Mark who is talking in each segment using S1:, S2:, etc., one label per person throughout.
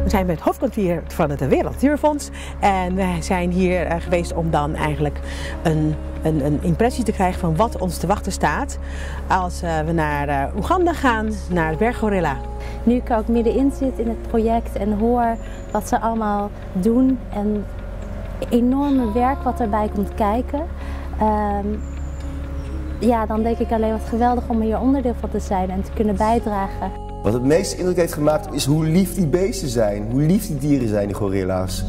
S1: We zijn bij het hoofdkwartier van het Wereld Natuurfonds en we zijn hier geweest om dan eigenlijk een impressie te krijgen van wat ons te wachten staat als we naar Oeganda gaan, naar de berggorilla.
S2: Nu ik ook middenin zit in het project en hoor wat ze allemaal doen en enorme werk wat erbij komt kijken, ja, dan denk ik alleen wat geweldig om hier onderdeel van te zijn en te kunnen bijdragen.
S3: Wat het meeste indruk heeft gemaakt is hoe lief die beesten zijn, hoe lief die dieren zijn, die gorilla's.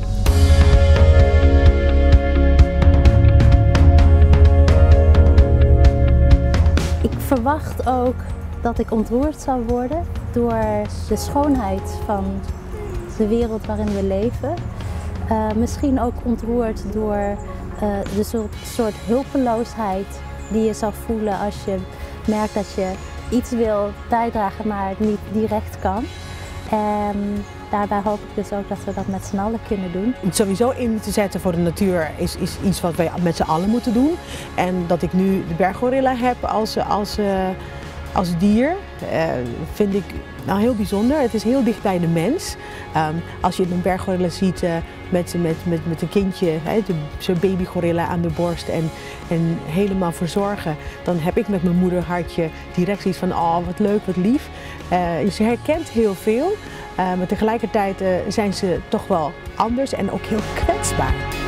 S2: Ik verwacht ook dat ik ontroerd zal worden door de schoonheid van de wereld waarin we leven. Misschien ook ontroerd door de soort hulpeloosheid die je zal voelen als je merkt dat je iets wil bijdragen, maar het niet direct kan. En daarbij hoop ik dus ook dat we dat met z'n allen kunnen doen.
S1: Sowieso in te zetten voor de natuur is iets wat wij met z'n allen moeten doen. En dat ik nu de berggorilla heb als dier vind ik nou heel bijzonder. Het is heel dicht bij de mens. Als je een berggorilla ziet met een kindje, zo'n babygorilla aan de borst en helemaal verzorgen, dan heb ik met mijn moederhartje direct zoiets van oh wat leuk, wat lief. Ze herkent heel veel, maar tegelijkertijd zijn ze toch wel anders en ook heel kwetsbaar.